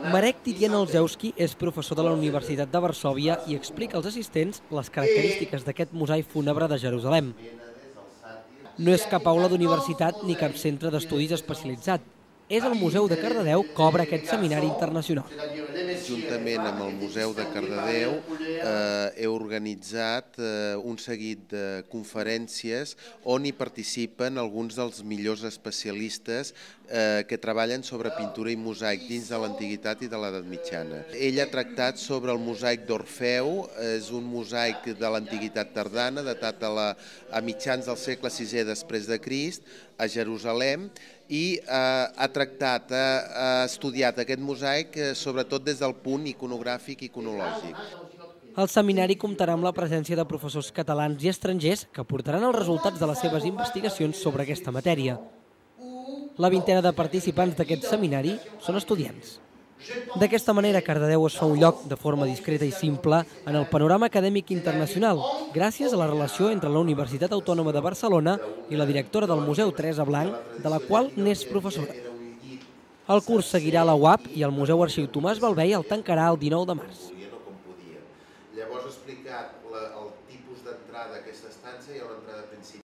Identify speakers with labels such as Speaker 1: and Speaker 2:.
Speaker 1: Marek Titian Olszewski és professor de la Universitat de Varsòvia i explica als assistents les característiques d'aquest mosaic fúnebre de Jerusalem. No és cap aula d'universitat ni cap centre d'estudis especialitzat. És el Museu de Cardedeu que obre aquest seminari internacional.
Speaker 2: Juntament amb el Museu de Cardedeu he organitzat un seguit de conferències on hi participen alguns dels millors especialistes que treballen sobre pintura i mosaic dins de l'antiguitat i de l'edat mitjana. Ell ha tractat sobre el mosaic d'Orfeu, és un mosaic de l'antiguitat tardana, datat a mitjans del segle VI després de Crist, a Jerusalem, i ha estudiat aquest mosaic sobretot des del punt iconogràfic i iconològic.
Speaker 1: El seminari comptarà amb la presència de professors catalans i estrangers que aportaran els resultats de les seves investigacions sobre aquesta matèria. La vintena de participants d'aquest seminari són estudiants. D'aquesta manera, Cardedeu es fa un lloc de forma discreta i simple en el panorama acadèmic internacional, gràcies a la relació entre la Universitat Autònoma de Barcelona i la directora del Museu, Teresa Blanc, de la qual n'és professora. El curs seguirà a la UAP i el Museu Arxiu Tomàs Balvei el tancarà el 19 de març.
Speaker 2: Llavors he explicat el tipus d'entrada a aquesta estança i l'entrada principal.